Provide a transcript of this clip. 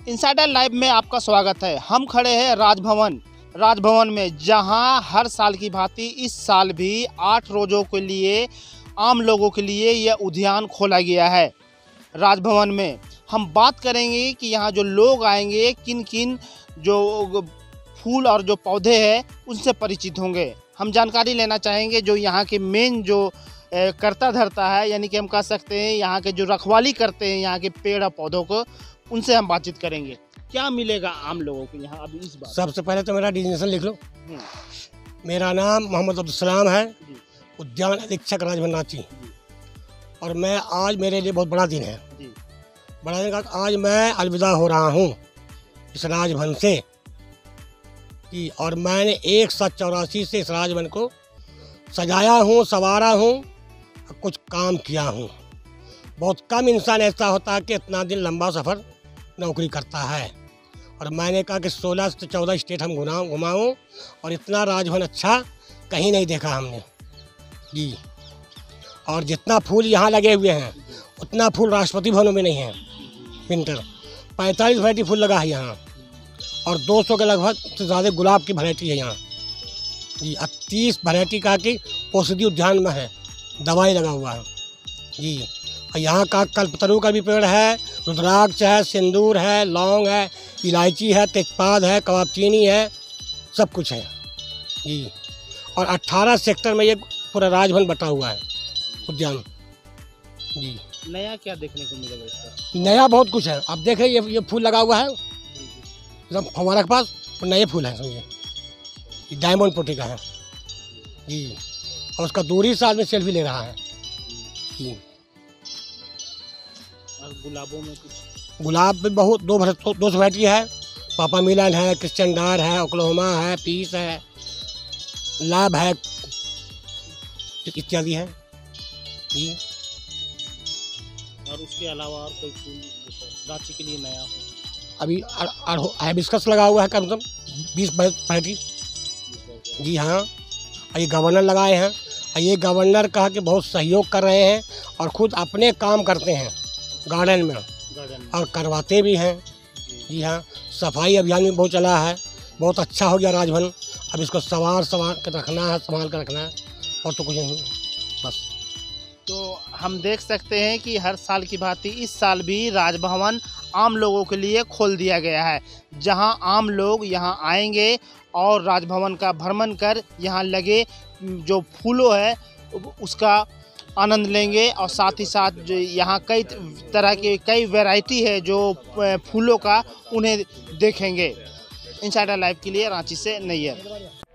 Insider live में आपका स्वागत है। हम खड़े हैं राजभवन में, जहां हर साल की भांति इस साल भी 8 रोज़ों के लिए आम लोगों के लिए यह उद्यान खोला गया है। राजभवन में हम बात करेंगे कि यहाँ जो लोग आएंगे किन किन जो फूल और जो पौधे हैं उनसे परिचित होंगे। हम जानकारी लेना चाहेंगे जो यहाँ के मेन जो करता धरता है, यानी कि हम कह सकते हैं यहाँ के जो रखवाली करते हैं यहाँ के पेड़ और पौधों को, उनसे हम बातचीत करेंगे। क्या मिलेगा आम लोगों को यहाँ अभी इस बार? सबसे पहले तो मेरा डिजिग्नेशन लिख लो। मेरा नाम मोहम्मद अब्दुल सलाम है, उद्यान अधीक्षक राजभवन रांची। और मैं आज मेरे लिए बहुत बड़ा दिन है। बड़ा दिन का आज मैं अलविदा हो रहा हूँ इस राजभवन से जी। और मैंने 184 से इस राजभवन को सजाया हूँ, संवारा हूँ, कुछ काम किया हूँ। बहुत कम इंसान ऐसा होता है कि इतना दिन लंबा सफ़र नौकरी करता है। और मैंने कहा कि 16 से 14 स्टेट हम घुमाऊँ और इतना राजभवन अच्छा कहीं नहीं देखा हमने जी। और जितना फूल यहाँ लगे हुए हैं उतना फूल राष्ट्रपति भवनों में नहीं है। विंटर 45 वैरायटी फूल लगा है यहाँ, और 200 के लगभग से ज़्यादा गुलाब की वैरायटी है यहाँ जी। अब 30 वैरायटी का कि औषधि उद्यान में है, दवाई लगा हुआ है जी। और यहाँ का कल्पतरू का भी पेड़ है, रुद्राक्ष है, सिंदूर है, लौंग है, इलायची है, तेजपात है, कबाब चीनी है, सब कुछ है जी। और 18 सेक्टर में ये पूरा राजभवन बटा हुआ है उद्यान जी। नया क्या देखने को मिलेगा इसका? नया बहुत कुछ है। अब देखें ये फूल लगा हुआ है एकदम फव्वारा के पास, और नए फूल हैं समझिए, ये डायमंड पोटी का है जी। और उसका दूरी से आदमी सेल्फी ले रहा है जी। और गुलाबों में कुछ? गुलाब भी बहुत 200 वैरायटी है। पापा मिलन है, क्रिश्चियन डार है, ओक्लाहोमा है, पीस है, लाभ है, इत्यादि है जी। और उसके अलावा और कोई फूल रांची के लिए नया हो? अभी हाइबिस्कस लगा हुआ है कम से कम 20 वैरायटी जी हाँ। और ये गवर्नर लगाए हैं, और ये गवर्नर कहा कि बहुत सहयोग कर रहे हैं और ख़ुद अपने काम करते हैं गार्डन में और करवाते भी हैं जी हाँ। सफाई अभियान भी बहुत चला है, बहुत अच्छा हो गया राजभवन। अब इसको संभाल कर रखना है, संभाल कर रखना है, और तो कुछ नहीं बस। तो हम देख सकते हैं कि हर साल की भांति इस साल भी राजभवन आम लोगों के लिए खोल दिया गया है, जहां आम लोग यहां आएंगे और राजभवन का भ्रमण कर यहां लगे जो फूलों है उसका आनंद लेंगे। और साथ ही साथ जो यहाँ कई तरह के कई वैरायटी है जो फूलों का, उन्हें देखेंगे। इनसाइडर लाइव के लिए रांची से नैयर।